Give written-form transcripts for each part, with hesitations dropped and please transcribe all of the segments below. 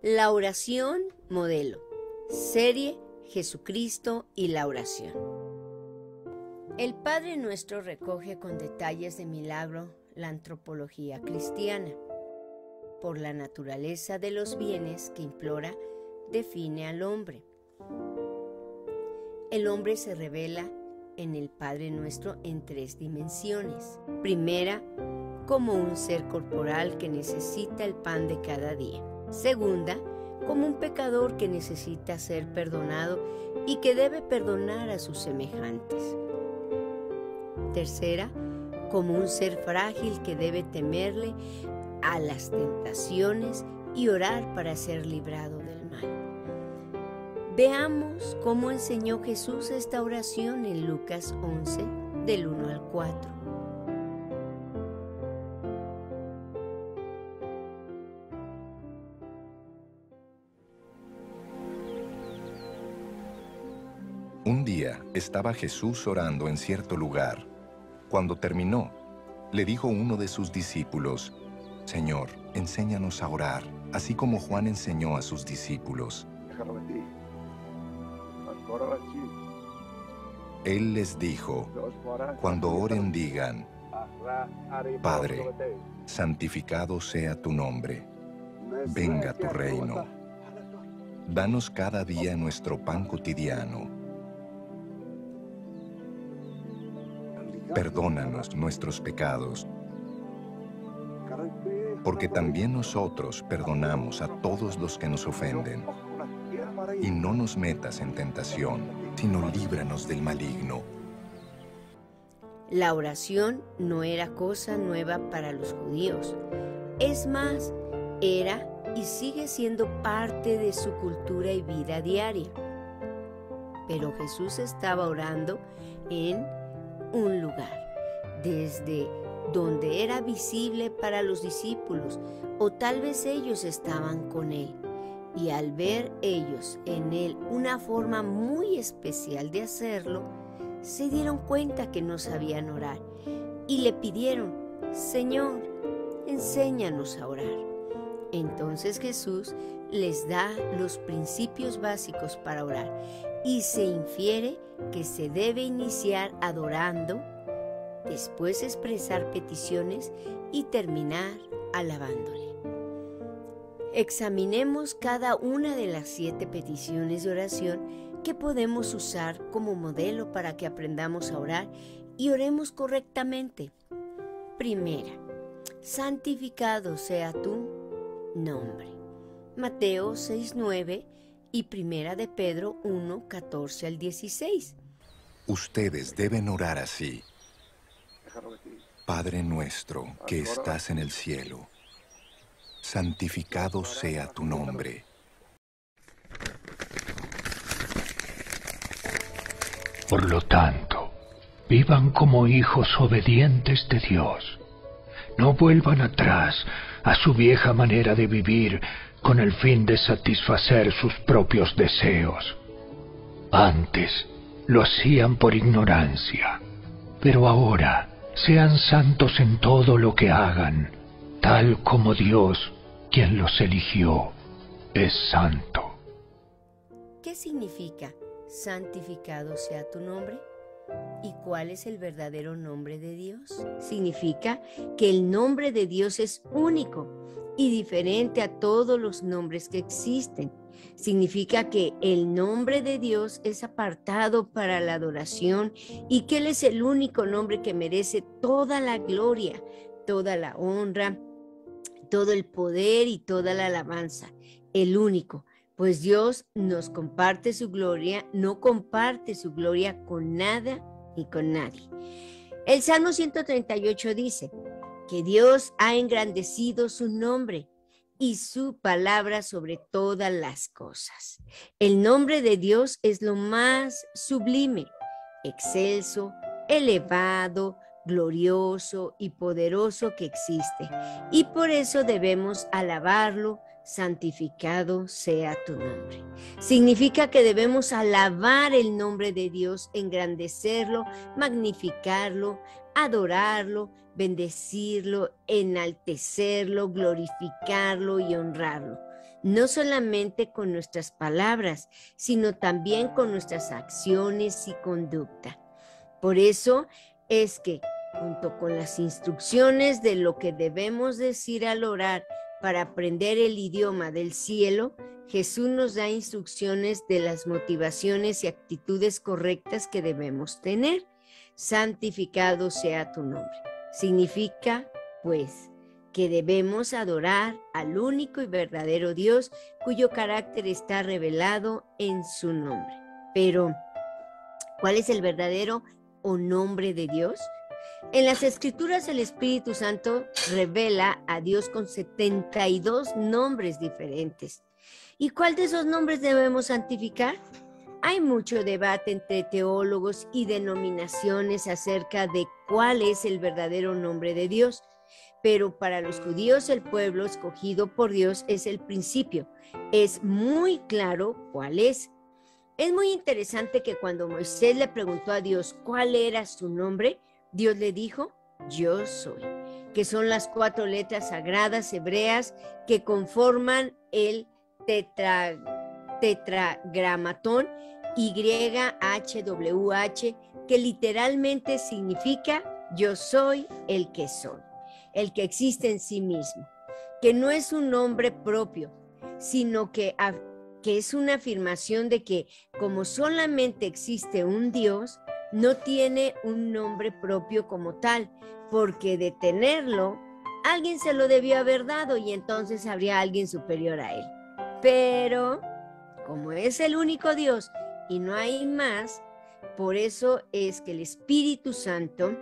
La oración modelo. Serie Jesucristo y la oración. El Padre Nuestro recoge con detalles de milagro la antropología cristiana. Por la naturaleza de los bienes que implora, define al hombre. El hombre se revela en el Padre Nuestro en tres dimensiones. Primera, como un ser corporal que necesita el pan de cada día. Segunda, como un pecador que necesita ser perdonado y que debe perdonar a sus semejantes. Tercera, como un ser frágil que debe temerle a las tentaciones y orar para ser librado del mal. Veamos cómo enseñó Jesús esta oración en Lucas 11, del 1 al 4. Un día estaba Jesús orando en cierto lugar. Cuando terminó, le dijo uno de sus discípulos: Señor, enséñanos a orar, así como Juan enseñó a sus discípulos. Él les dijo: cuando oren digan: Padre, santificado sea tu nombre, venga tu reino. Danos cada día nuestro pan cotidiano. Perdónanos nuestros pecados, porque también nosotros perdonamos a todos los que nos ofenden. Y no nos metas en tentación, sino líbranos del maligno. La oración no era cosa nueva para los judíos. Es más, era y sigue siendo parte de su cultura y vida diaria. Pero Jesús estaba orando en un lugar, desde donde era visible para los discípulos, o tal vez ellos estaban con él, y al ver ellos en él una forma muy especial de hacerlo, se dieron cuenta que no sabían orar, y le pidieron: Señor, enséñanos a orar. Entonces Jesús les da los principios básicos para orar, y se infiere que se debe iniciar adorando, después expresar peticiones y terminar alabándole. Examinemos cada una de las 7 peticiones de oración que podemos usar como modelo para que aprendamos a orar y oremos correctamente. Primera, santificado sea tu nombre. Mateo 6:9 y Primera de Pedro 1:14 al 16. Ustedes deben orar así: Padre nuestro que estás en el cielo, santificado sea tu nombre. Por lo tanto, vivan como hijos obedientes de Dios. No vuelvan atrás a su vieja manera de vivir con el fin de satisfacer sus propios deseos. Antes lo hacían por ignorancia, pero ahora sean santos en todo lo que hagan, tal como Dios, quien los eligió, es santo. ¿Qué significa santificado sea tu nombre? ¿Y cuál es el verdadero nombre de Dios? Significa que el nombre de Dios es único y diferente a todos los nombres que existen. Significa que el nombre de Dios es apartado para la adoración y que Él es el único nombre que merece toda la gloria, toda la honra, todo el poder y toda la alabanza. El único. Pues Dios nos comparte su gloria, no comparte su gloria con nada ni con nadie. El Salmo 138 dice que Dios ha engrandecido su nombre y su palabra sobre todas las cosas. El nombre de Dios es lo más sublime, excelso, elevado, glorioso y poderoso que existe. Y por eso debemos alabarlo. Santificado sea tu nombre. Significa que debemos alabar el nombre de Dios, engrandecerlo, magnificarlo, adorarlo, bendecirlo, enaltecerlo, glorificarlo y honrarlo. no solamente con nuestras palabras, sino también con nuestras acciones y conducta. Por eso es que, junto con las instrucciones de lo que debemos decir al orar para aprender el idioma del cielo, Jesús nos da instrucciones de las motivaciones y actitudes correctas que debemos tener. Santificado sea tu nombre. Significa, pues, que debemos adorar al único y verdadero Dios, cuyo carácter está revelado en su nombre. Pero, ¿cuál es el verdadero o nombre de Dios? En las Escrituras el Espíritu Santo revela a Dios con 72 nombres diferentes. ¿Y cuál de esos nombres debemos santificar? Hay mucho debate entre teólogos y denominaciones acerca de cuál es el verdadero nombre de Dios. Pero para los judíos el pueblo escogido por Dios es el principio. Es muy claro cuál es. Es muy interesante que cuando Moisés le preguntó a Dios cuál era su nombre, Dios le dijo, yo soy, que son las 4 letras sagradas hebreas que conforman el tetragramatón YHWH, que literalmente significa yo soy el que soy, el que existe en sí mismo, que no es un nombre propio, sino que es una afirmación de que como solamente existe un Dios, no tiene un nombre propio como tal, porque de tenerlo, alguien se lo debió haber dado y entonces habría alguien superior a él. Pero, como es el único Dios y no hay más, por eso es que el Espíritu Santo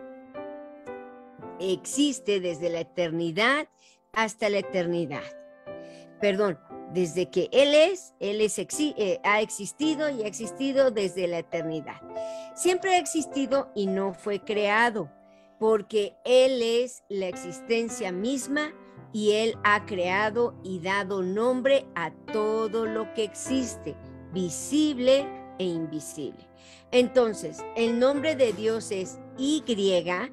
existe desde la eternidad hasta la eternidad. Perdón, desde que ha existido y ha existido desde la eternidad. Siempre ha existido y no fue creado, porque Él es la existencia misma y Él ha creado y dado nombre a todo lo que existe, visible e invisible. Entonces, el nombre de Dios es YHWH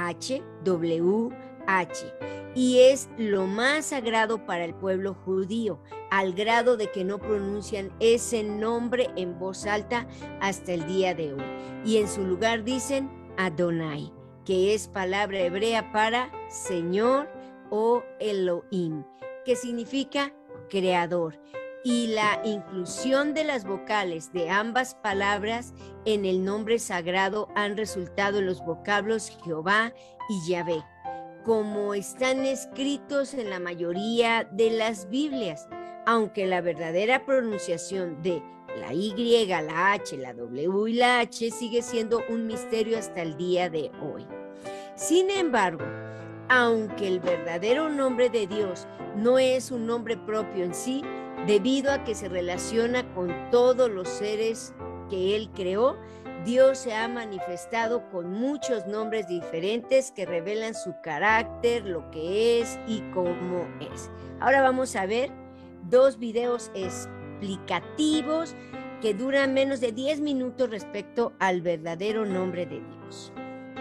y es lo más sagrado para el pueblo judío, al grado de que no pronuncian ese nombre en voz alta hasta el día de hoy. Y en su lugar dicen Adonai, que es palabra hebrea para Señor o Elohim, que significa creador. Y la inclusión de las vocales de ambas palabras en el nombre sagrado han resultado en los vocablos Jehová y Yahvé, como están escritos en la mayoría de las Biblias, aunque la verdadera pronunciación de la Y, la H, la W y la H sigue siendo un misterio hasta el día de hoy. Sin embargo, aunque el verdadero nombre de Dios no es un nombre propio en sí, debido a que se relaciona con todos los seres que Él creó, Dios se ha manifestado con muchos nombres diferentes que revelan su carácter, lo que es y cómo es. Ahora vamos a ver 2 videos explicativos que duran menos de 10 minutos respecto al verdadero nombre de Dios.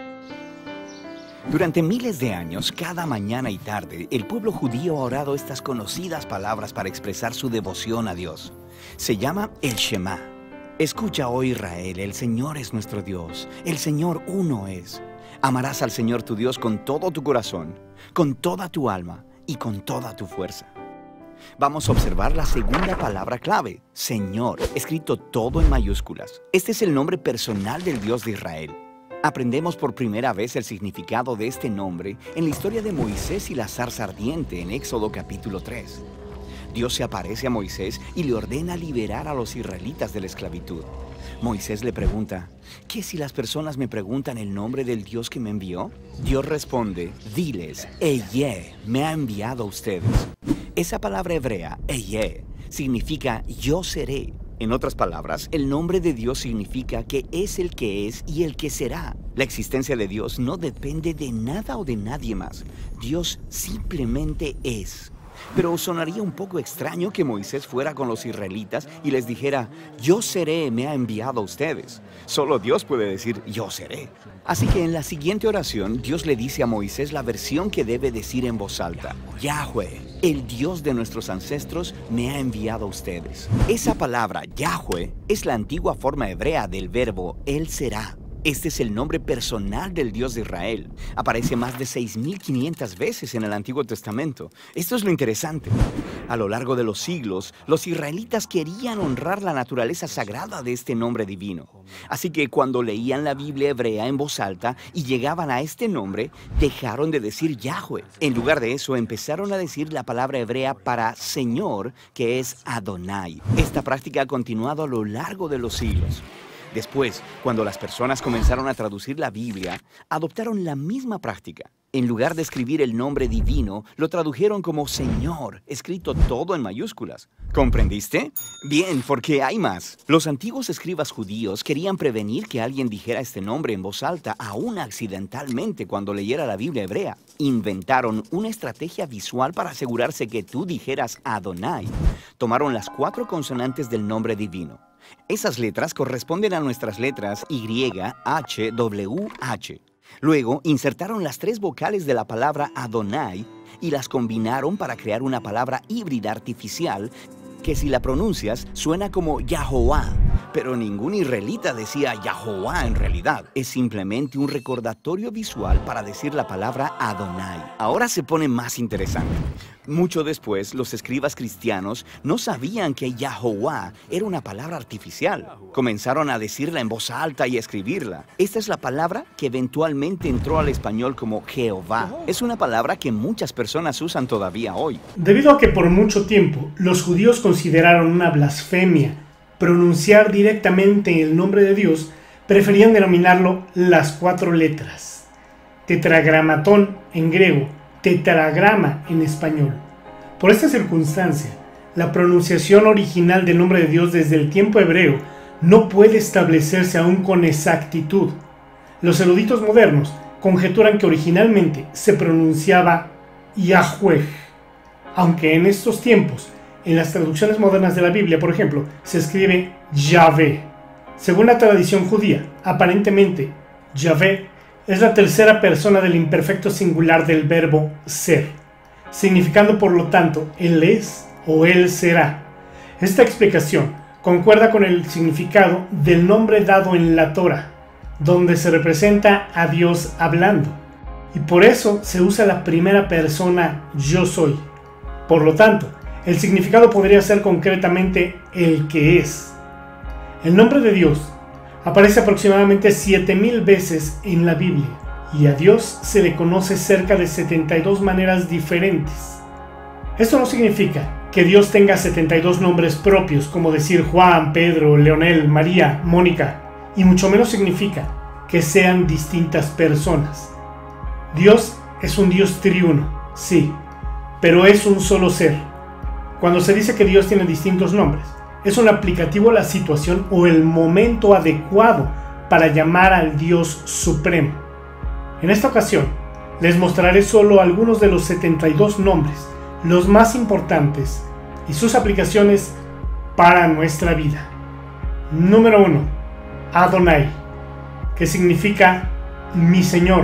Durante miles de años, cada mañana y tarde, el pueblo judío ha orado estas conocidas palabras para expresar su devoción a Dios. Se llama el Shema. Escucha, oh Israel, el Señor es nuestro Dios, el Señor uno es. Amarás al Señor tu Dios con todo tu corazón, con toda tu alma y con toda tu fuerza. Vamos a observar la segunda palabra clave, Señor, escrito todo en mayúsculas. Este es el nombre personal del Dios de Israel. Aprendemos por primera vez el significado de este nombre en la historia de Moisés y la zarza ardiente en Éxodo capítulo 3. Dios se aparece a Moisés y le ordena liberar a los israelitas de la esclavitud. Moisés le pregunta, ¿qué si las personas me preguntan el nombre del Dios que me envió? Dios responde, diles, Eyeh me ha enviado a ustedes. Esa palabra hebrea, Eyeh, significa yo seré. En otras palabras, el nombre de Dios significa que es el que es y el que será. La existencia de Dios no depende de nada o de nadie más. Dios simplemente es. Pero sonaría un poco extraño que Moisés fuera con los israelitas y les dijera, yo seré, me ha enviado a ustedes. Solo Dios puede decir, yo seré. Así que en la siguiente oración, Dios le dice a Moisés la versión que debe decir en voz alta. Yahweh, el Dios de nuestros ancestros, me ha enviado a ustedes. Esa palabra, Yahweh, es la antigua forma hebrea del verbo Él será. Este es el nombre personal del Dios de Israel. Aparece más de 6.500 veces en el Antiguo Testamento. Esto es lo interesante. A lo largo de los siglos, los israelitas querían honrar la naturaleza sagrada de este nombre divino. Así que cuando leían la Biblia hebrea en voz alta y llegaban a este nombre, dejaron de decir Yahweh. En lugar de eso, empezaron a decir la palabra hebrea para Señor, que es Adonai. Esta práctica ha continuado a lo largo de los siglos. Después, cuando las personas comenzaron a traducir la Biblia, adoptaron la misma práctica. En lugar de escribir el nombre divino, lo tradujeron como Señor, escrito todo en mayúsculas. ¿Comprendiste? Bien, porque hay más. Los antiguos escribas judíos querían prevenir que alguien dijera este nombre en voz alta, aún accidentalmente, cuando leyera la Biblia hebrea. Inventaron una estrategia visual para asegurarse que tú dijeras Adonai. Tomaron las 4 consonantes del nombre divino. Esas letras corresponden a nuestras letras Y, H, W, H. Luego insertaron las 3 vocales de la palabra Adonai y las combinaron para crear una palabra híbrida artificial que si la pronuncias suena como Yahová. Pero ningún israelita decía Yahová en realidad. Es simplemente un recordatorio visual para decir la palabra Adonai. Ahora se pone más interesante. Mucho después, los escribas cristianos no sabían que Yahová era una palabra artificial. Comenzaron a decirla en voz alta y a escribirla. Esta es la palabra que eventualmente entró al español como Jehová. Es una palabra que muchas personas usan todavía hoy. Debido a que por mucho tiempo los judíos consideraron una blasfemia pronunciar directamente el nombre de Dios, preferían denominarlo las 4 letras. Tetragramatón en griego, tetragrama en español. Por esta circunstancia, la pronunciación original del nombre de Dios desde el tiempo hebreo no puede establecerse aún con exactitud. Los eruditos modernos conjeturan que originalmente se pronunciaba Yahweh, aunque en estos tiempos, en las traducciones modernas de la Biblia, por ejemplo, se escribe Yahvé. Según la tradición judía, aparentemente, Yahvé es la tercera persona del imperfecto singular del verbo ser, significando por lo tanto Él es o Él será. Esta explicación concuerda con el significado del nombre dado en la Torah, donde se representa a Dios hablando, y por eso se usa la primera persona yo soy. Por lo tanto, el significado podría ser concretamente el que es. El nombre de Dios aparece aproximadamente 7,000 veces en la Biblia y a Dios se le conoce cerca de 72 maneras diferentes. Esto no significa que Dios tenga 72 nombres propios, como decir Juan, Pedro, Leonel, María, Mónica, y mucho menos significa que sean distintas personas. Dios es un Dios triuno, sí, pero es un solo ser. Cuando se dice que Dios tiene distintos nombres, es un aplicativo a la situación o el momento adecuado para llamar al Dios supremo. En esta ocasión, les mostraré solo algunos de los 72 nombres, los más importantes, y sus aplicaciones para nuestra vida. Número 1. Adonai, que significa mi Señor,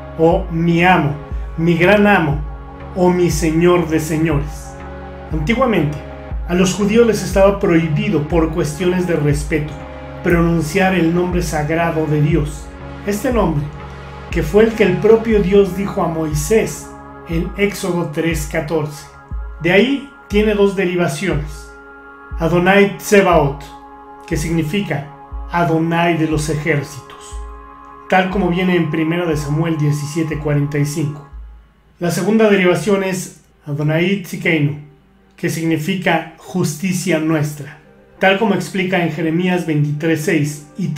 o mi amo, mi gran amo, o mi Señor de señores. Antiguamente, a los judíos les estaba prohibido por cuestiones de respeto pronunciar el nombre sagrado de Dios. Este nombre, que fue el que el propio Dios dijo a Moisés en Éxodo 3:14. De ahí tiene 2 derivaciones. Adonai Tsebaot, que significa Adonai de los ejércitos, tal como viene en 1 Samuel 17:45. La segunda derivación es Adonai Tzidkeinu, que significa justicia nuestra, tal como explica en Jeremías 23:6 y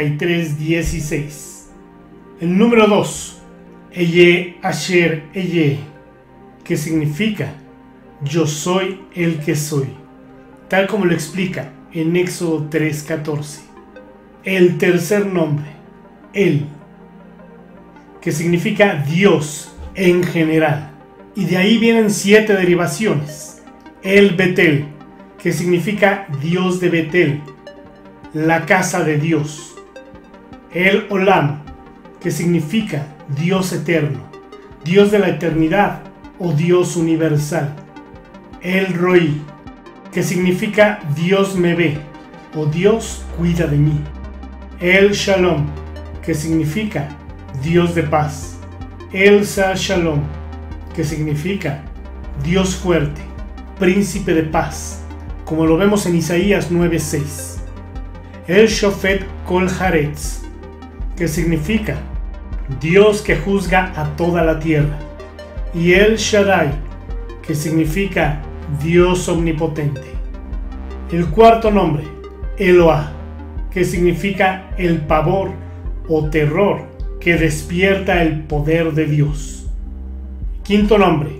33:16. El número 2, Eye Asher Eye, que significa yo soy el que soy, tal como lo explica en Éxodo 3:14. El tercer nombre, El, que significa Dios en general, Y de ahí vienen 7 derivaciones. El Betel, que significa Dios de Betel, la casa de Dios. El Olam, que significa Dios eterno, Dios de la eternidad o Dios universal. El Roi, que significa Dios me ve o Dios cuida de mí. El Shalom, que significa Dios de paz. El Sar Shalom, que significa Dios fuerte, príncipe de paz, como lo vemos en Isaías 9:6. El Shofet Kol Haaretz, que significa Dios que juzga a toda la tierra. Y el Shaddai, que significa Dios omnipotente. El cuarto nombre, Eloah, que significa el pavor o terror que despierta el poder de Dios. Quinto nombre,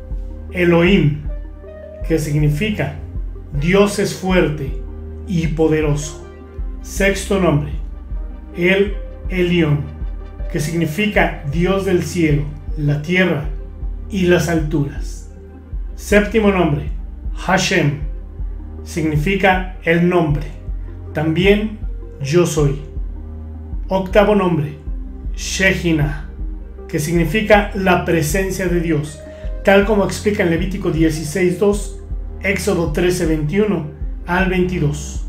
Elohim, que significa Dios es fuerte y poderoso. Sexto nombre, El Elión, que significa Dios del cielo, la tierra y las alturas. Séptimo nombre, Hashem, significa el nombre, también yo soy. Octavo nombre, Shekinah, que significa la presencia de Dios, tal como explica en Levítico 16:2, Éxodo 13:21 al 22.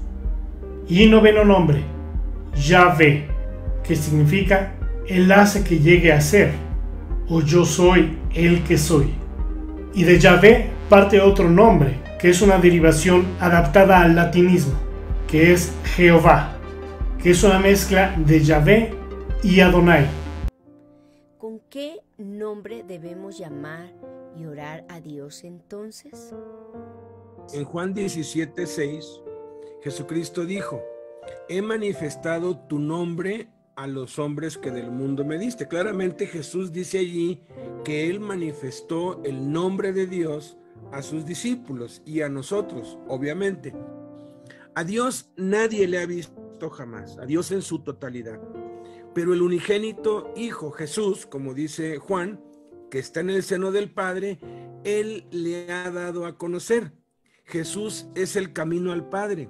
Y noveno nombre, Yahvé, que significa Él hace que llegue a ser, o yo soy el que soy. Y de Yahvé parte otro nombre, que es una derivación adaptada al latinismo, que es Jehová, que es una mezcla de Yahvé y Adonai. ¿Con qué nombre debemos llamar y orar a Dios entonces? En Juan 17:6, Jesucristo dijo: he manifestado tu nombre a los hombres que del mundo me diste. Claramente Jesús dice allí que Él manifestó el nombre de Dios a sus discípulos y a nosotros, obviamente. A Dios nadie le ha visto jamás, a Dios en su totalidad. Pero el unigénito Hijo, Jesús, como dice Juan, que está en el seno del Padre, Él le ha dado a conocer. Jesús es el camino al Padre.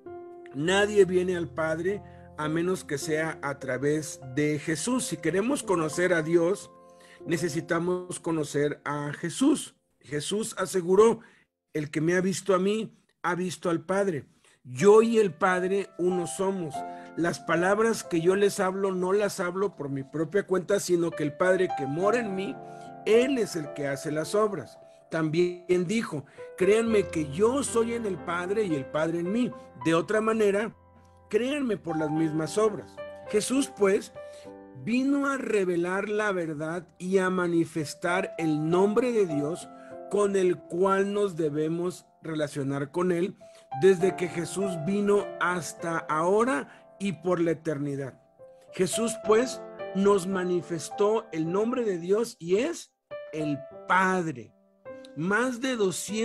Nadie viene al Padre a menos que sea a través de Jesús. Si queremos conocer a Dios, necesitamos conocer a Jesús. Jesús aseguró: el que me ha visto a mí, ha visto al Padre. Yo y el Padre uno somos. Las palabras que yo les hablo no las hablo por mi propia cuenta, sino que el Padre que mora en mí, Él es el que hace las obras. También dijo: créanme que yo soy en el Padre y el Padre en mí. De otra manera, créanme por las mismas obras. Jesús, pues, vino a revelar la verdad y a manifestar el nombre de Dios, con el cual nos debemos relacionar con Él desde que Jesús vino hasta ahora y por la eternidad. Jesús, pues, nos manifestó el nombre de Dios y es el Padre. Más de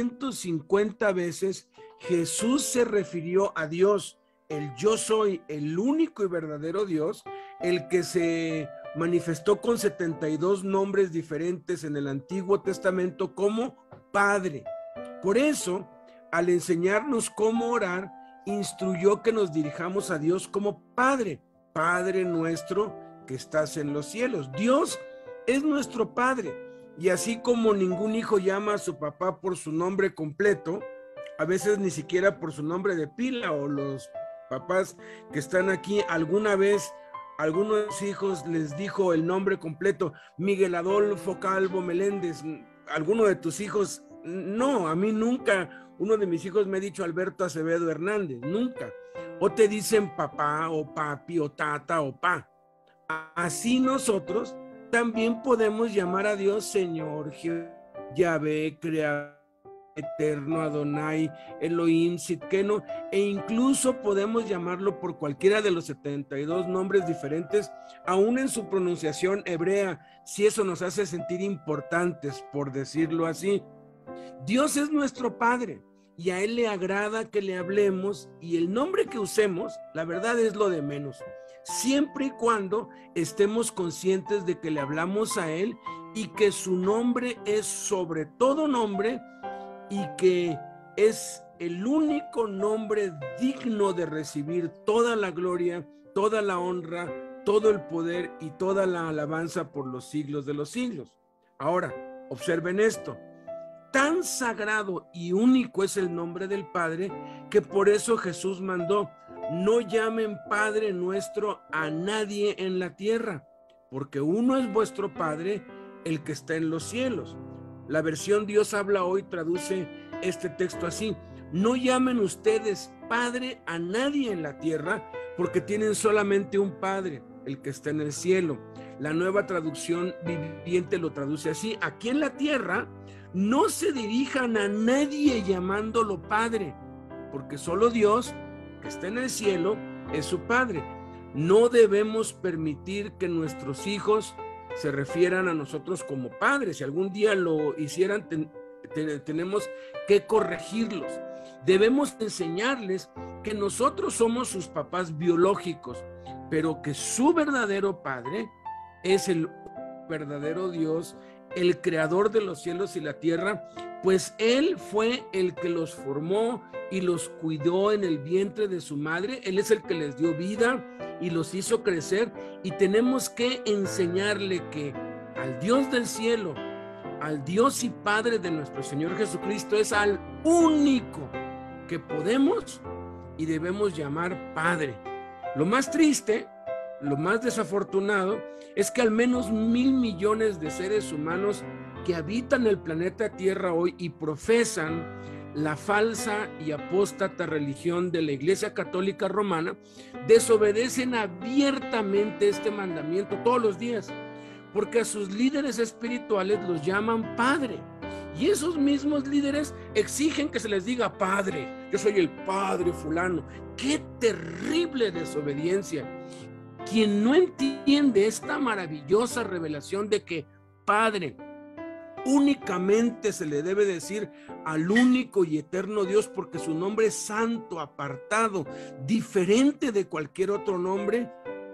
250 veces Jesús se refirió a Dios, el yo soy, el único y verdadero Dios, el que se manifestó con 72 nombres diferentes en el Antiguo Testamento como Padre. Por eso, al enseñarnos cómo orar, instruyó que nos dirijamos a Dios como Padre. Padre nuestro que estás en los cielos. Dios es nuestro Padre. Y así como ningún hijo llama a su papá por su nombre completo, a veces ni siquiera por su nombre de pila, o los papás que están aquí, alguna vez algunos hijos les dijo el nombre completo: Miguel Adolfo Calvo Meléndez. ¿Alguno de tus hijos? No, a mí nunca. Uno de mis hijos me ha dicho Alberto Acevedo Hernández, nunca. O te dicen papá, o papi, o tata, o pa. Así nosotros también podemos llamar a Dios Señor, Yahvé, Creador, Eterno, Adonai, Elohim, Sidkenu, e incluso podemos llamarlo por cualquiera de los 72 nombres diferentes, aún en su pronunciación hebrea, si eso nos hace sentir importantes, por decirlo así. Dios es nuestro Padre y a Él le agrada que le hablemos, y el nombre que usemos, la verdad, es lo de menos, siempre y cuando estemos conscientes de que le hablamos a Él y que su nombre es sobre todo nombre y que es el único nombre digno de recibir toda la gloria, toda la honra, todo el poder y toda la alabanza por los siglos de los siglos. Ahora, observen esto. Tan sagrado y único es el nombre del Padre que por eso Jesús mandó: no llamen Padre nuestro a nadie en la tierra, porque uno es vuestro Padre, el que está en los cielos. La versión Dios habla hoy traduce este texto así: no llamen ustedes Padre a nadie en la tierra, porque tienen solamente un Padre, el que está en el cielo. La Nueva Traducción Viviente lo traduce así: aquí en la tierra no se dirijan a nadie llamándolo Padre, porque solo Dios, que está en el cielo, es su Padre. No debemos permitir que nuestros hijos se refieran a nosotros como padres. Si algún día lo hicieran, tenemos que corregirlos. Debemos enseñarles que nosotros somos sus papás biológicos, pero que su verdadero Padre es el verdadero Dios, el creador de los cielos y la tierra, pues Él fue el que los formó y los cuidó en el vientre de su madre. Él es el que les dio vida y los hizo crecer, y tenemos que enseñarle que al Dios del cielo, al Dios y Padre de nuestro Señor Jesucristo, es al único que podemos y debemos llamar Padre. Lo más triste, lo más desafortunado, es que al menos 1,000 millones de seres humanos que habitan el planeta Tierra hoy y profesan la falsa y apóstata religión de la Iglesia Católica Romana desobedecen abiertamente este mandamiento todos los días, porque a sus líderes espirituales los llaman Padre, y esos mismos líderes exigen que se les diga Padre. Yo soy el Padre fulano. ¡Qué terrible desobediencia! Quien no entiende esta maravillosa revelación de que Padre únicamente se le debe decir al único y eterno Dios, porque su nombre es santo, apartado, diferente de cualquier otro nombre,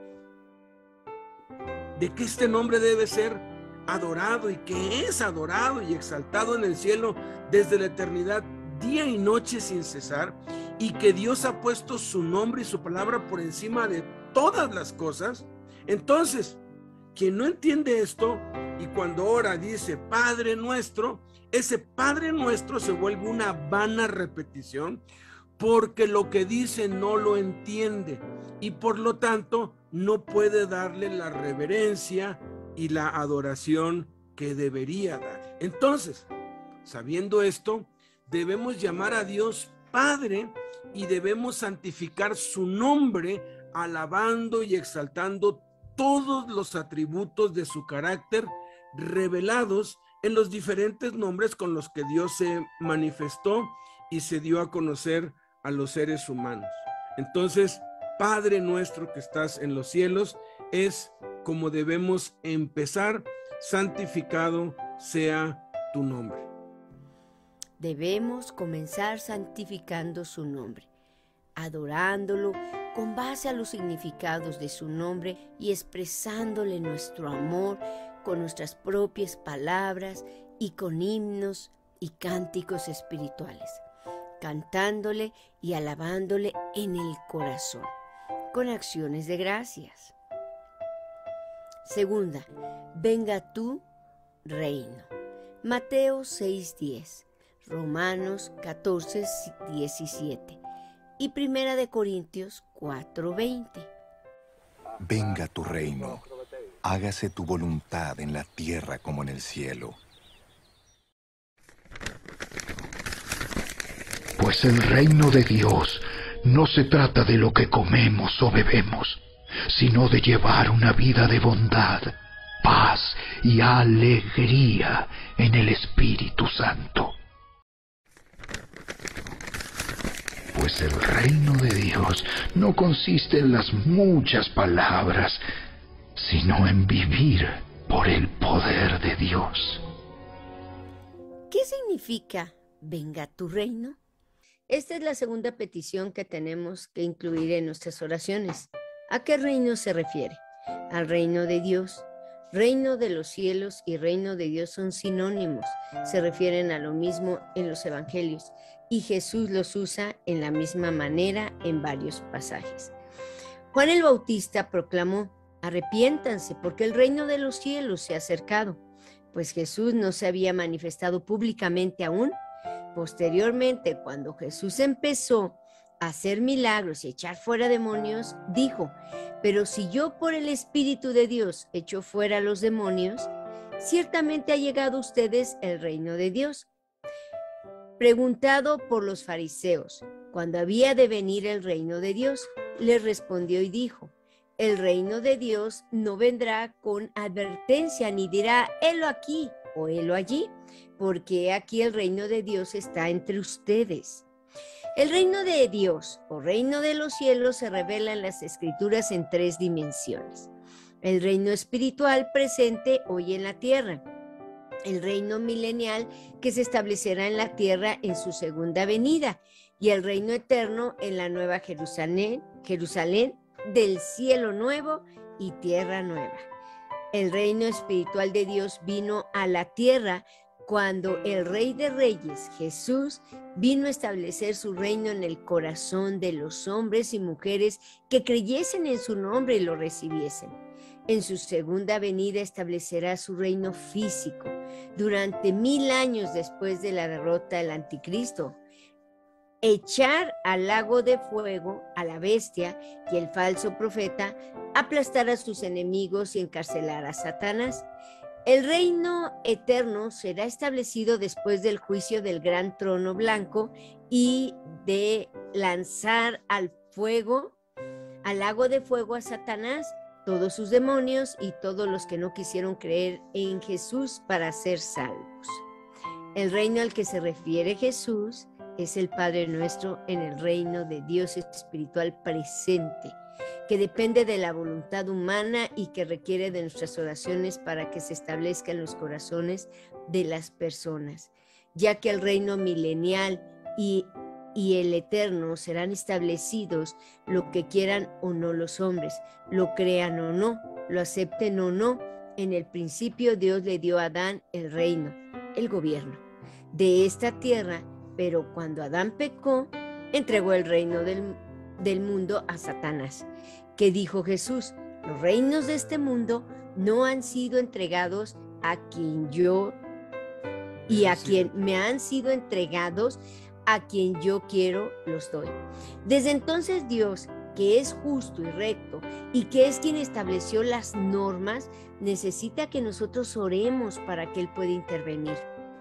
de que este nombre debe ser adorado y que es adorado y exaltado en el cielo desde la eternidad, día y noche sin cesar, y que Dios ha puesto su nombre y su palabra por encima de todas las cosas. Entonces, quien no entiende esto y cuando ora dice Padre nuestro, ese Padre nuestro se vuelve una vana repetición, porque lo que dice no lo entiende y por lo tanto no puede darle la reverencia y la adoración que debería dar. Entonces, sabiendo esto, debemos llamar a Dios Padre y debemos santificar su nombre, alabando y exaltando todos los atributos de su carácter revelados en los diferentes nombres con los que Dios se manifestó y se dio a conocer a los seres humanos. Entonces, Padre nuestro que estás en los cielos es como debemos empezar: santificado sea tu nombre. Debemos comenzar santificando su nombre, adorándolo con base a los significados de su nombre y expresándole nuestro amor con nuestras propias palabras y con himnos y cánticos espirituales, cantándole y alabándole en el corazón, con acciones de gracias. Segunda, venga tu reino. Mateo 6:10, Romanos 14:17 y Primera de Corintios 4:20. Venga tu reino, hágase tu voluntad en la tierra como en el cielo. Pues el reino de Dios no se trata de lo que comemos o bebemos, sino de llevar una vida de bondad, paz y alegría en el Espíritu Santo. Pues el reino de Dios no consiste en las muchas palabras, sino en vivir por el poder de Dios. ¿Qué significa venga tu reino? Esta es la segunda petición que tenemos que incluir en nuestras oraciones. ¿A qué reino se refiere? ¿Al reino de Dios, Reino de los cielos y reino de Dios son sinónimos, se refieren a lo mismo en los evangelios y Jesús los usa en la misma manera en varios pasajes. Juan el Bautista proclamó: arrepiéntanse porque el reino de los cielos se ha acercado, pues Jesús no se había manifestado públicamente aún. Posteriormente, cuando Jesús empezó a hacer milagros y echar fuera demonios, dijo: pero si yo por el Espíritu de Dios echo fuera los demonios, ciertamente ha llegado a ustedes el reino de Dios. Preguntado por los fariseos cuándo había de venir el reino de Dios, les respondió y dijo: el reino de Dios no vendrá con advertencia, ni dirá helo aquí o helo allí, porque aquí el reino de Dios está entre ustedes. El reino de Dios o reino de los cielos se revela en las Escrituras en 3 dimensiones. El reino espiritual presente hoy en la tierra, el reino milenial que se establecerá en la tierra en su segunda venida y el reino eterno en la nueva Jerusalén del cielo nuevo y tierra nueva. El reino espiritual de Dios vino a la tierra cuando el Rey de Reyes, Jesús, vino a establecer su reino en el corazón de los hombres y mujeres que creyesen en su nombre y lo recibiesen. En su segunda venida establecerá su reino físico durante 1000 años después de la derrota del anticristo. Echar al lago de fuego a la bestia y el falso profeta, aplastar a sus enemigos y encarcelar a Satanás. El reino eterno será establecido después del juicio del gran trono blanco y de lanzar al lago de fuego a Satanás, todos sus demonios y todos los que no quisieron creer en Jesús para ser salvos. El reino al que se refiere Jesús es el Padre nuestro en el reino de Dios espiritual presente, que depende de la voluntad humana y que requiere de nuestras oraciones para que se establezca en los corazones de las personas, ya que el reino milenial y el eterno serán establecidos lo que quieran o no los hombres, lo crean o no, lo acepten o no. En el principio Dios le dio a Adán el reino, el gobierno de esta tierra, pero cuando Adán pecó, entregó el reino del mundo a Satanás. ¿Qué dijo Jesús? Los reinos de este mundo no han sido entregados a quien yo y a quien me han sido entregados, a quien yo quiero los doy. Desde entonces Dios, que es justo y recto y que es quien estableció las normas, necesita que nosotros oremos para que Él pueda intervenir.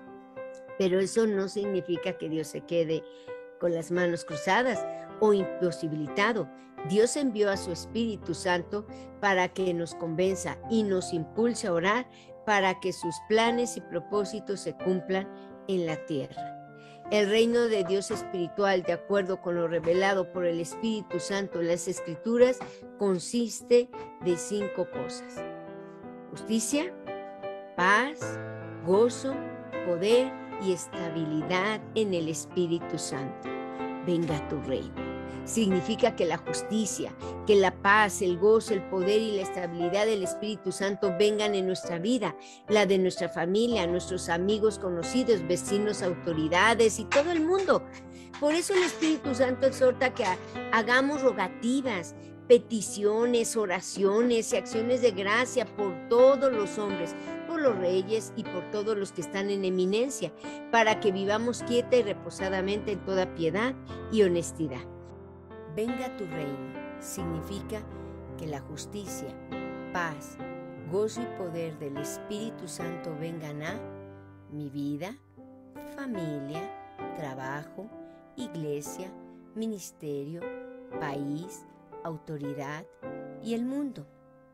Pero eso no significa que Dios se quede con las manos cruzadas o imposibilitado. Dios envió a su Espíritu Santo para que nos convenza y nos impulse a orar para que sus planes y propósitos se cumplan en la tierra. El reino de Dios espiritual, de acuerdo con lo revelado por el Espíritu Santo en las Escrituras, consiste de 5 cosas: justicia, paz, gozo, poder y estabilidad en el Espíritu Santo. Venga tu reino. Significa que la justicia, que la paz, el gozo, el poder y la estabilidad del Espíritu Santo vengan en nuestra vida, la de nuestra familia, nuestros amigos, conocidos, vecinos, autoridades y todo el mundo. Por eso el Espíritu Santo exhorta que hagamos rogativas, peticiones, oraciones y acciones de gracia por todos los hombres, por los reyes y por todos los que están en eminencia, para que vivamos quieta y reposadamente en toda piedad y honestidad. Venga tu reino significa que la justicia, paz, gozo y poder del Espíritu Santo vengan a mi vida, familia, trabajo, iglesia, ministerio, país, autoridad y el mundo.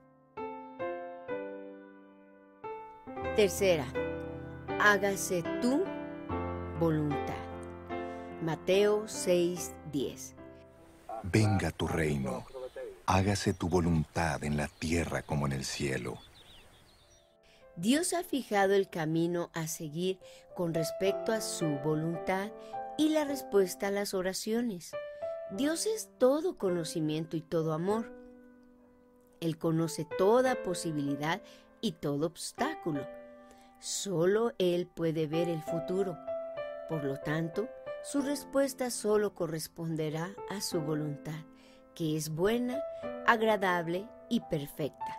Tercera, hágase tu voluntad. Mateo 6:10. Venga tu reino, hágase tu voluntad en la tierra como en el cielo. Dios ha fijado el camino a seguir con respecto a su voluntad y la respuesta a las oraciones. Dios es todo conocimiento y todo amor. Él conoce toda posibilidad y todo obstáculo. Solo Él puede ver el futuro. Por lo tanto, su respuesta solo corresponderá a su voluntad, que es buena, agradable y perfecta.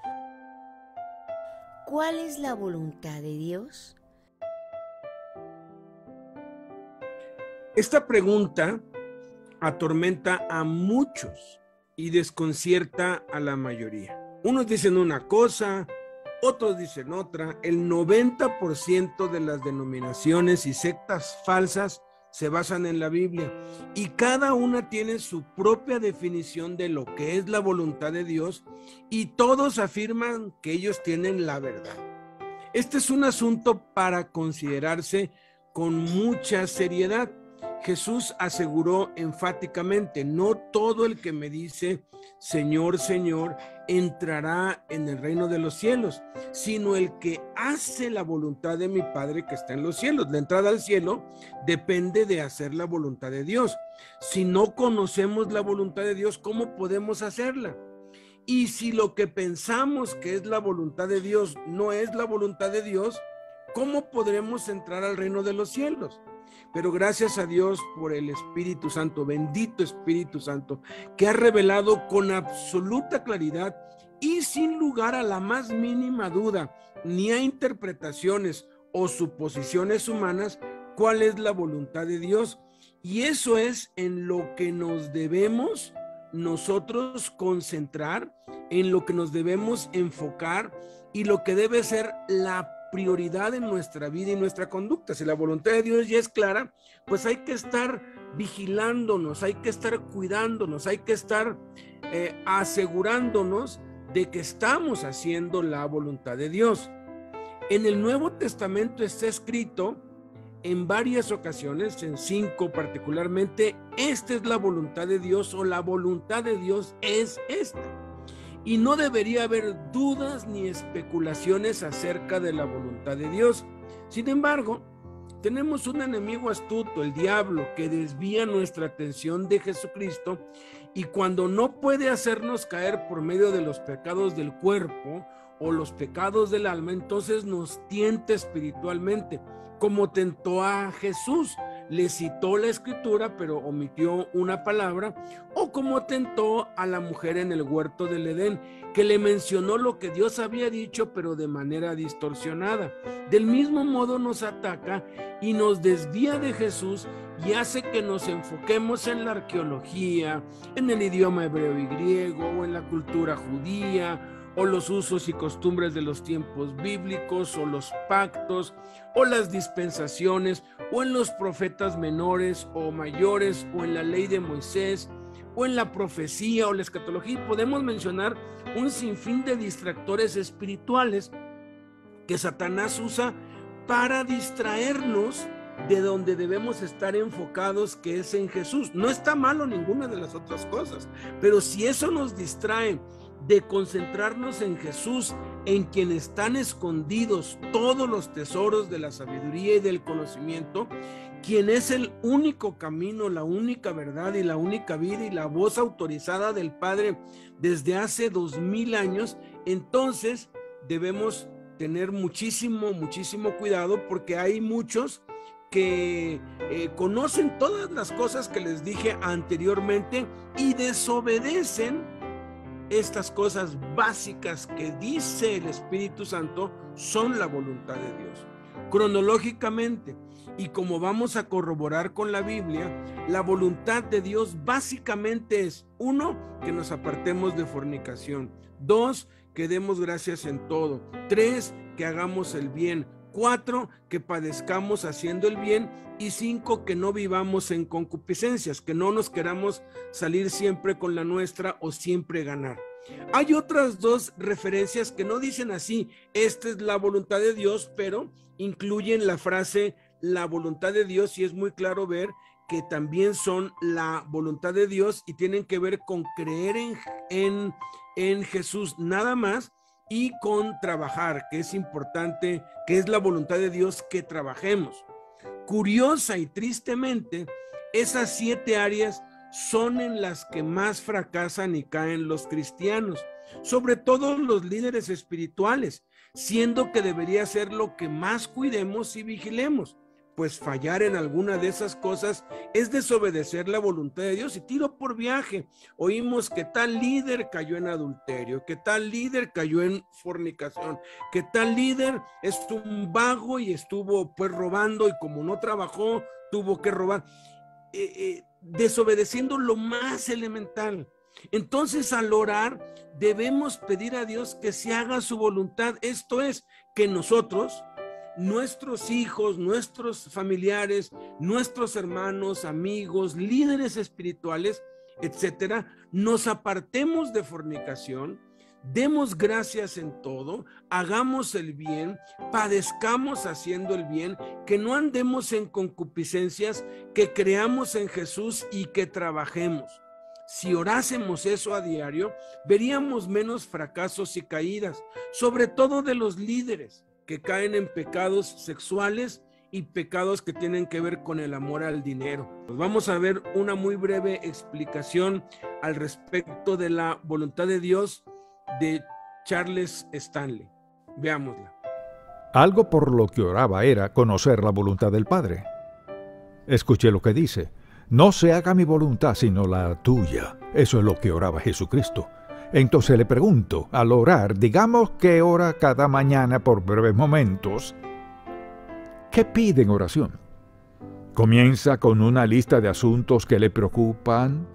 ¿Cuál es la voluntad de Dios? Esta pregunta atormenta a muchos y desconcierta a la mayoría. Unos dicen una cosa, otros dicen otra. El 90% de las denominaciones y sectas falsas se basan en la Biblia y cada una tiene su propia definición de lo que es la voluntad de Dios y todos afirman que ellos tienen la verdad. Este es un asunto para considerarse con mucha seriedad. Jesús aseguró enfáticamente: no todo el que me dice Señor, Señor, entrará en el reino de los cielos, sino el que hace la voluntad de mi Padre que está en los cielos. La entrada al cielo depende de hacer la voluntad de Dios. Si no conocemos la voluntad de Dios, ¿cómo podemos hacerla? Y si lo que pensamos que es la voluntad de Dios no es la voluntad de Dios, ¿cómo podremos entrar al reino de los cielos? Pero gracias a Dios por el Espíritu Santo, bendito Espíritu Santo, que ha revelado con absoluta claridad y sin lugar a la más mínima duda, ni a interpretaciones o suposiciones humanas, cuál es la voluntad de Dios. Y eso es en lo que nos debemos nosotros concentrar, en lo que nos debemos enfocar y lo que debe ser la prioridad en nuestra vida y nuestra conducta. Si la voluntad de Dios ya es clara, pues hay que estar vigilándonos, hay que estar cuidándonos, hay que estar asegurándonos de que estamos haciendo la voluntad de Dios. En el Nuevo Testamento está escrito en varias ocasiones, en 5 particularmente: esta es la voluntad de Dios, o la voluntad de Dios es esta. Y no debería haber dudas ni especulaciones acerca de la voluntad de Dios. Sin embargo, tenemos un enemigo astuto, el diablo, que desvía nuestra atención de Jesucristo, y cuando no puede hacernos caer por medio de los pecados del cuerpo o los pecados del alma, entonces nos tienta espiritualmente, como tentó a Jesús. Le citó la escritura pero omitió una palabra, o como tentó a la mujer en el huerto del Edén, que le mencionó lo que Dios había dicho pero de manera distorsionada. Del mismo modo nos ataca y nos desvía de Jesús y hace que nos enfoquemos en la arqueología, en el idioma hebreo y griego, o en la cultura judía, o los usos y costumbres de los tiempos bíblicos, o los pactos, o las dispensaciones, o en los profetas menores o mayores, o en la ley de Moisés, o en la profecía o la escatología. Y podemos mencionar un sinfín de distractores espirituales que Satanás usa para distraernos de donde debemos estar enfocados, que es en Jesús. No está malo ninguna de las otras cosas, pero si eso nos distrae de concentrarnos en Jesús, en quien están escondidos todos los tesoros de la sabiduría y del conocimiento, quien es el único camino, la única verdad y la única vida, y la voz autorizada del Padre desde hace 2000 años, entonces debemos tener muchísimo cuidado, porque hay muchos que conocen todas las cosas que les dije anteriormente y desobedecen estas cosas básicas que dice el Espíritu Santo son la voluntad de Dios. Cronológicamente, y como vamos a corroborar con la Biblia, la voluntad de Dios básicamente es: 1, que nos apartemos de fornicación; 2, que demos gracias en todo; 3, que hagamos el bien; 4, que padezcamos haciendo el bien; y 5, que no vivamos en concupiscencias, que no nos queramos salir siempre con la nuestra o siempre ganar. Hay otras 2 referencias que no dicen así: esta es la voluntad de Dios, pero incluyen la frase la voluntad de Dios, y es muy claro ver que también son la voluntad de Dios y tienen que ver con creer en Jesús nada más, y con trabajar, que es importante, que es la voluntad de Dios que trabajemos. Curiosa y tristemente, esas 7 áreas son en las que más fracasan y caen los cristianos, sobre todo los líderes espirituales, siendo que debería ser lo que más cuidemos y vigilemos, pues fallar en alguna de esas cosas es desobedecer la voluntad de Dios. Y tiro por viaje, oímos que tal líder cayó en adulterio, que tal líder cayó en fornicación, que tal líder es un vago y estuvo pues robando, y como no trabajó, tuvo que robar, desobedeciendo lo más elemental. Entonces, al orar, debemos pedir a Dios que se haga su voluntad. Esto es, que nosotros, nuestros hijos, nuestros familiares, nuestros hermanos, amigos, líderes espirituales, etcétera, nos apartemos de fornicación, demos gracias en todo, hagamos el bien, padezcamos haciendo el bien, que no andemos en concupiscencias, que creamos en Jesús y que trabajemos. Si orásemos eso a diario, veríamos menos fracasos y caídas, sobre todo de los líderes que caen en pecados sexuales y pecados que tienen que ver con el amor al dinero. Pues vamos a ver una muy breve explicación al respecto de la voluntad de Dios de Charles Stanley. Veámosla. Algo por lo que oraba era conocer la voluntad del Padre. Escuché lo que dice: no se haga mi voluntad sino la tuya. Eso es lo que oraba Jesucristo. Entonces le pregunto, al orar, digamos que ora cada mañana por breves momentos, ¿qué pide en oración? ¿Comienza con una lista de asuntos que le preocupan?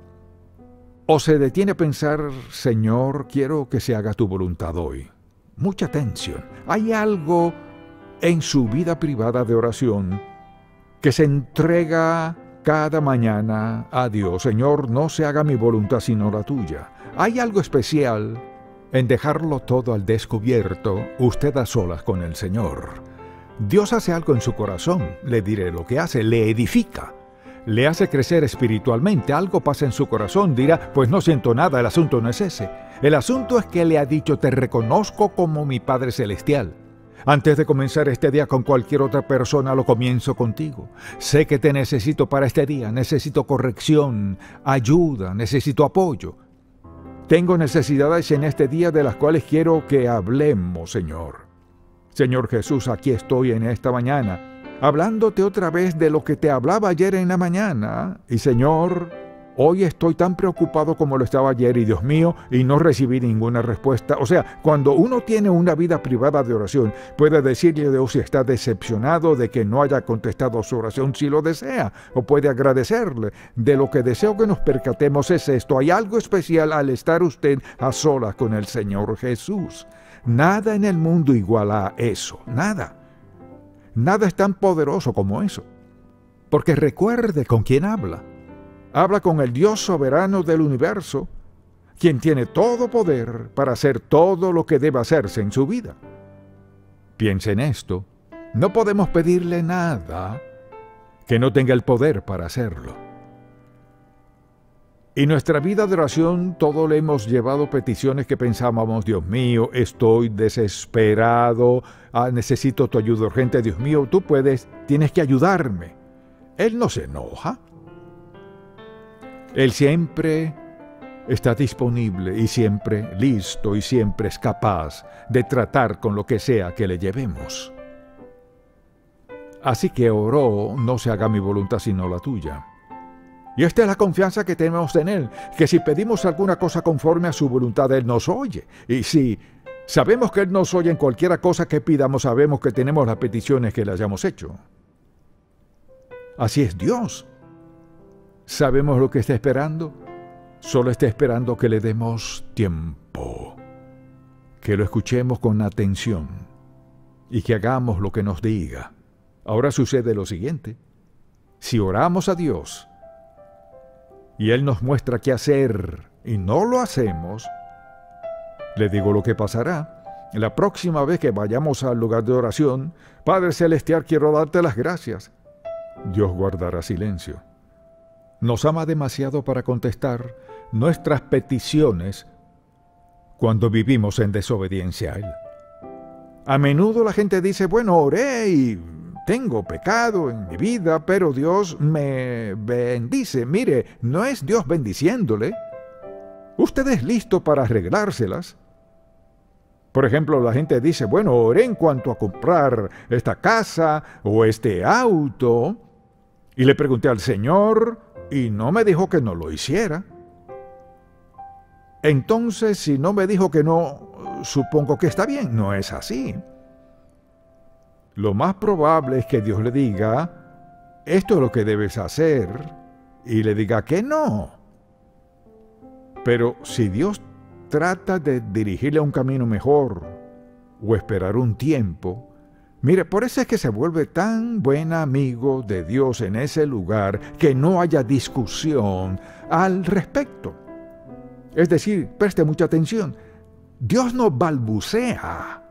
¿O se detiene a pensar, Señor, quiero que se haga tu voluntad hoy? Mucha atención. Hay algo en su vida privada de oración que se entrega cada mañana a Dios. Señor, no se haga mi voluntad sino la tuya. Hay algo especial en dejarlo todo al descubierto, usted a solas con el Señor. Dios hace algo en su corazón, le diré lo que hace, le edifica, le hace crecer espiritualmente, algo pasa en su corazón, dirá, pues no siento nada, el asunto no es ese. El asunto es que le ha dicho, te reconozco como mi Padre Celestial. Antes de comenzar este día con cualquier otra persona, lo comienzo contigo. Sé que te necesito para este día, necesito corrección, ayuda, necesito apoyo. Tengo necesidades en este día de las cuales quiero que hablemos, Señor. Señor Jesús, aquí estoy en esta mañana, hablándote otra vez de lo que te hablaba ayer en la mañana. Y Señor, hoy estoy tan preocupado como lo estaba ayer, y Dios mío, y no recibí ninguna respuesta. O sea, cuando uno tiene una vida privada de oración, puede decirle a Dios si está decepcionado de que no haya contestado su oración si lo desea, o puede agradecerle. De lo que deseo que nos percatemos es esto: hay algo especial al estar usted a solas con el Señor Jesús. Nada en el mundo iguala a eso, nada. Nada es tan poderoso como eso. Porque recuerde con quién habla. Habla con el Dios soberano del universo, quien tiene todo poder para hacer todo lo que debe hacerse en su vida. Piense en esto. No podemos pedirle nada que no tenga el poder para hacerlo. Y nuestra vida de oración, todo le hemos llevado peticiones que pensábamos, Dios mío, estoy desesperado, necesito tu ayuda urgente, Dios mío, tú puedes, tienes que ayudarme. Él no se enoja. Él siempre está disponible y siempre listo y siempre es capaz de tratar con lo que sea que le llevemos. Así que oró, no se haga mi voluntad sino la tuya. Y esta es la confianza que tenemos en Él, que si pedimos alguna cosa conforme a su voluntad, Él nos oye. Y si sabemos que Él nos oye en cualquier cosa que pidamos, sabemos que tenemos las peticiones que le hayamos hecho. Así es Dios. ¿Sabemos lo que está esperando? Solo está esperando que le demos tiempo, que lo escuchemos con atención y que hagamos lo que nos diga. Ahora sucede lo siguiente: si oramos a Dios y Él nos muestra qué hacer y no lo hacemos, le digo lo que pasará. La próxima vez que vayamos al lugar de oración, Padre Celestial, quiero darte las gracias. Dios guardará silencio. Nos ama demasiado para contestar nuestras peticiones cuando vivimos en desobediencia a Él. A menudo la gente dice, bueno, oré y tengo pecado en mi vida, pero Dios me bendice. Mire, no es Dios bendiciéndole. Usted es listo para arreglárselas. Por ejemplo, la gente dice, bueno, oré en cuanto a comprar esta casa o este auto, y le pregunté al Señor y no me dijo que no lo hiciera. Entonces, si no me dijo que no, supongo que está bien. No es así. Lo más probable es que Dios le diga, esto es lo que debes hacer, y le diga que no. Pero si Dios trata de dirigirle a un camino mejor o esperar un tiempo, mire, por eso es que se vuelve tan buen amigo de Dios en ese lugar que no haya discusión al respecto. Es decir, preste mucha atención, Dios no balbucea.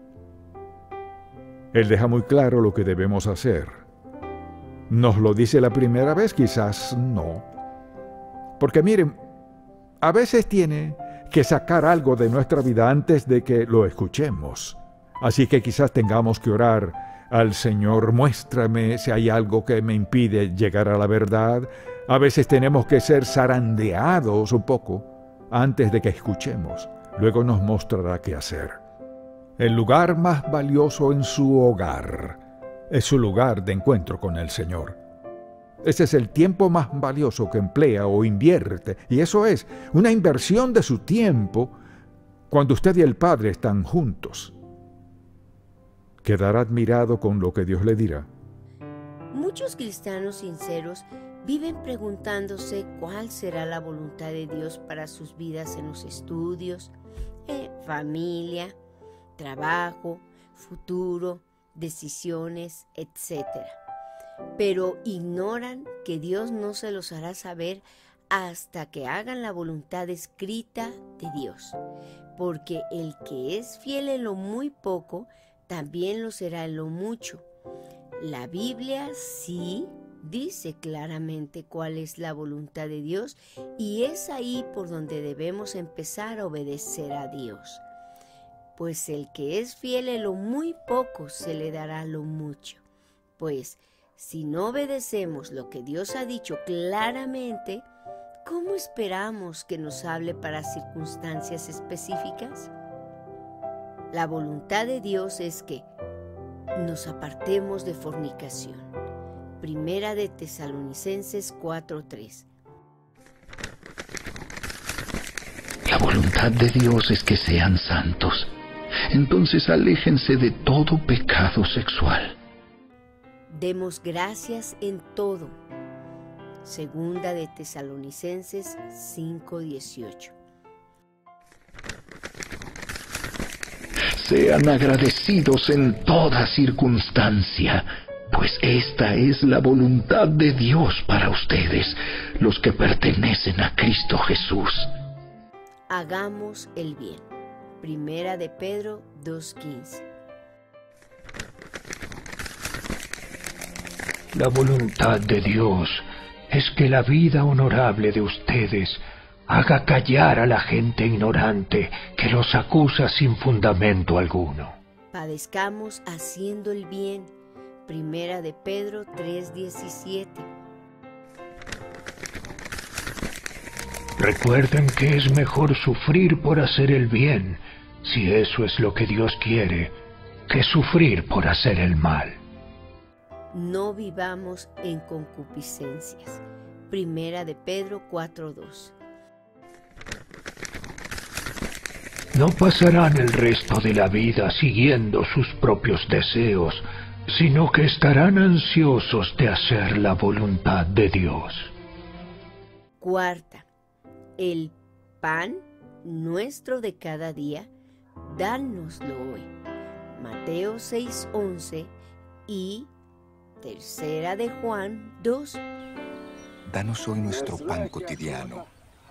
Él deja muy claro lo que debemos hacer. ¿Nos lo dice la primera vez? Quizás no. Porque miren, a veces tiene que sacar algo de nuestra vida antes de que lo escuchemos. Así que quizás tengamos que orar al Señor, muéstrame si hay algo que me impide llegar a la verdad. A veces tenemos que ser zarandeados un poco antes de que escuchemos. Luego nos mostrará qué hacer. El lugar más valioso en su hogar es su lugar de encuentro con el Señor. Ese es el tiempo más valioso que emplea o invierte, y eso es una inversión de su tiempo cuando usted y el Padre están juntos. Quedará admirado con lo que Dios le dirá. Muchos cristianos sinceros viven preguntándose cuál será la voluntad de Dios para sus vidas en los estudios, familia, trabajo, futuro, decisiones, etc. Pero ignoran que Dios no se los hará saber hasta que hagan la voluntad escrita de Dios, porque el que es fiel en lo muy poco, también lo será en lo mucho. La Biblia sí dice claramente cuál es la voluntad de Dios, y es ahí por donde debemos empezar a obedecer a Dios. Pues el que es fiel en lo muy poco se le dará lo mucho. Pues si no obedecemos lo que Dios ha dicho claramente, ¿cómo esperamos que nos hable para circunstancias específicas? La voluntad de Dios es que nos apartemos de fornicación. Primera de Tesalonicenses 4:3. La voluntad de Dios es que sean santos. Entonces aléjense de todo pecado sexual. Demos gracias en todo. Segunda de Tesalonicenses 5:18. Sean agradecidos en toda circunstancia, pues esta es la voluntad de Dios para ustedes, los que pertenecen a Cristo Jesús. Hagamos el bien. Primera de Pedro 2:15. La voluntad de Dios es que la vida honorable de ustedes haga callar a la gente ignorante que los acusa sin fundamento alguno. Padezcamos haciendo el bien. Primera de Pedro 3:17. Recuerden que es mejor sufrir por hacer el bien, si eso es lo que Dios quiere, que sufrir por hacer el mal. No vivamos en concupiscencias. Primera de Pedro 4:2. No pasarán el resto de la vida siguiendo sus propios deseos, sino que estarán ansiosos de hacer la voluntad de Dios. Cuarta, el pan nuestro de cada día, dánoslo hoy. Mateo 6:11 y tercera de Juan 2. Danos hoy nuestro pan cotidiano.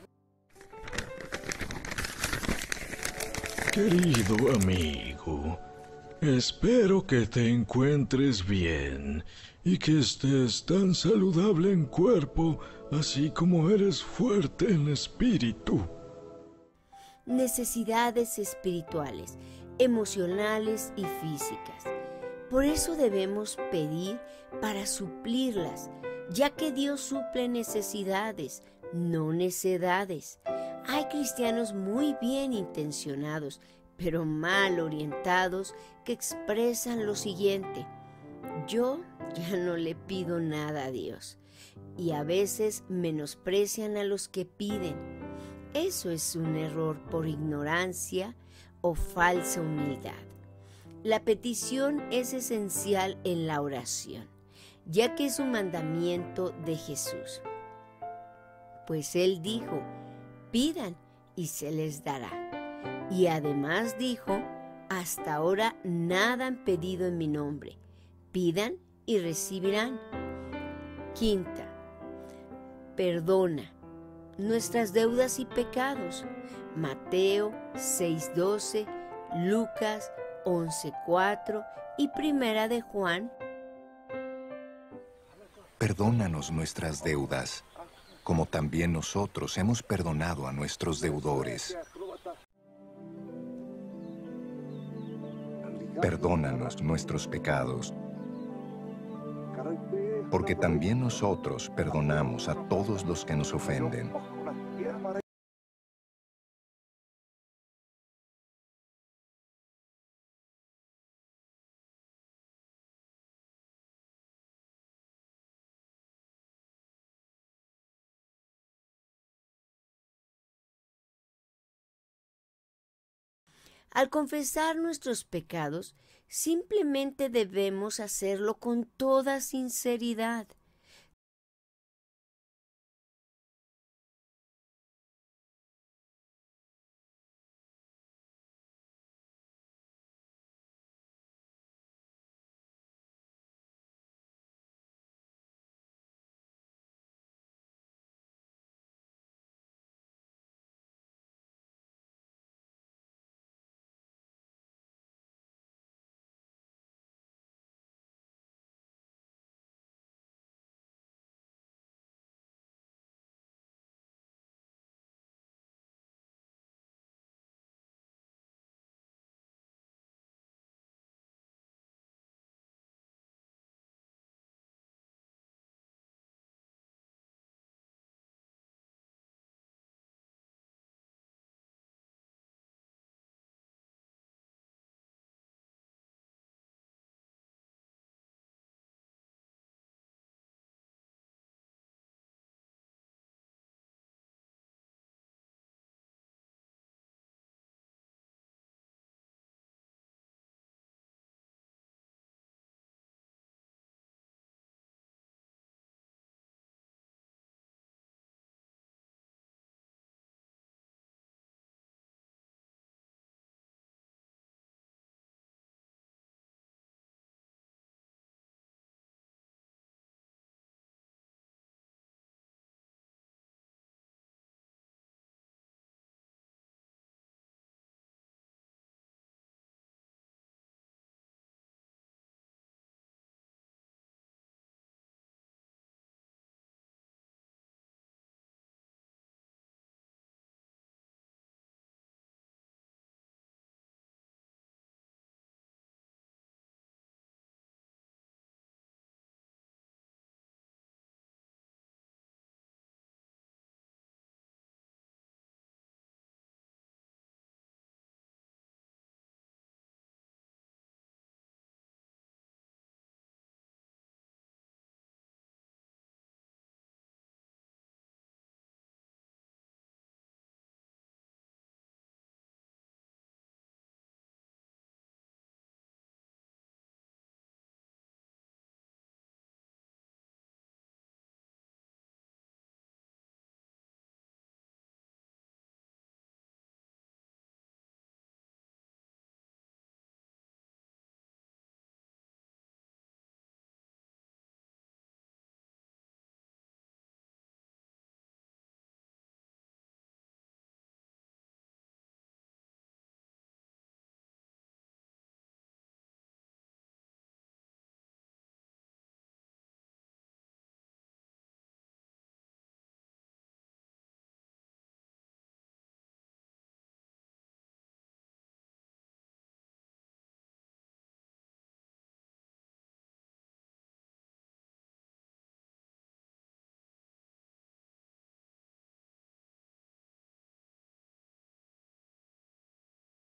Querido amigo, espero que te encuentres bien y que estés tan saludable en cuerpo, así como eres fuerte en espíritu. Necesidades espirituales, emocionales y físicas. Por eso debemos pedir para suplirlas, ya que Dios suple necesidades, no necedades. Hay cristianos muy bien intencionados, pero mal orientados, que expresan lo siguiente: yo ya no le pido nada a Dios, y a veces menosprecian a los que piden. Eso es un error por ignorancia o falsa humildad. La petición es esencial en la oración, ya que es un mandamiento de Jesús. Pues Él dijo: pidan y se les dará. Y además dijo: hasta ahora nada han pedido en mi nombre. Pidan y recibirán. Quinta, perdona nuestras deudas y pecados. Mateo 6:12, Lucas 11:4 y Primera de Juan. Perdónanos nuestras deudas, como también nosotros hemos perdonado a nuestros deudores. Perdónanos nuestros pecados, porque también nosotros perdonamos a todos los que nos ofenden. Al confesar nuestros pecados, simplemente debemos hacerlo con toda sinceridad,